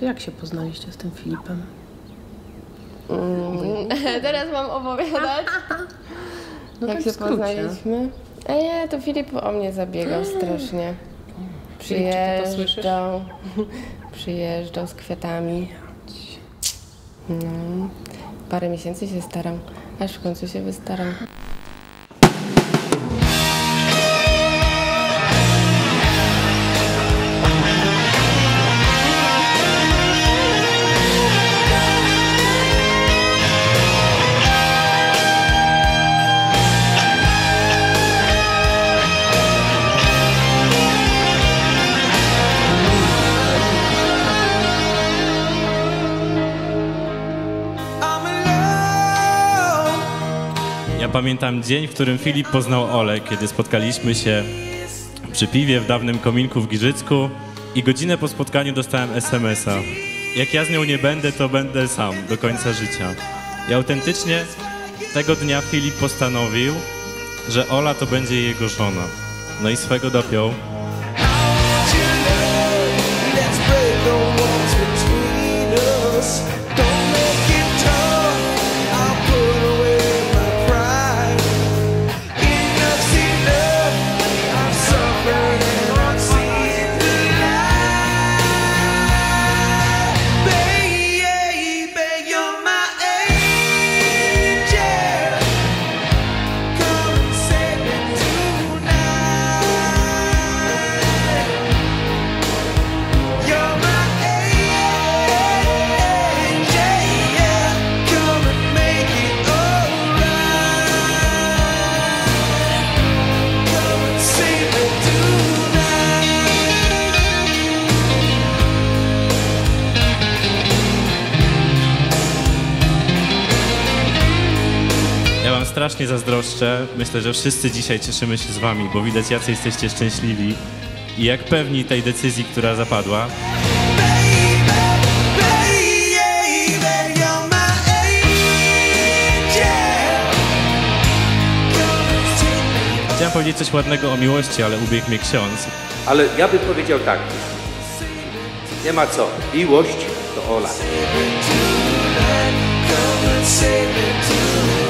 To jak się poznaliście z tym Filipem? Teraz mam opowiadać, No jak tak się w skrócie. poznaliśmy. A nie, to Filip o mnie zabiegał strasznie. Filip, czy ty to słyszysz? Przyjeżdżał z kwiatami. No, parę miesięcy się starał, aż w końcu się wystarał. Ja pamiętam dzień, w którym Filip poznał Olę, kiedy spotkaliśmy się przy piwie w dawnym kominku w Giżycku i godzinę po spotkaniu dostałem SMS-a. Jak ja z nią nie będę, to będę sam do końca życia. I autentycznie tego dnia Filip postanowił, że Ola to będzie jego żona. No i swego dopiął. Ja wam strasznie zazdroszczę. Myślę, że wszyscy dzisiaj cieszymy się z wami, bo widać, jacy jesteście szczęśliwi i jak pewni tej decyzji, która zapadła. Chciałem powiedzieć coś ładnego o miłości, ale ubiegł mnie ksiądz. Ale ja bym powiedział tak. Nie ma co. Miłość to Ola. Come and save me tonight.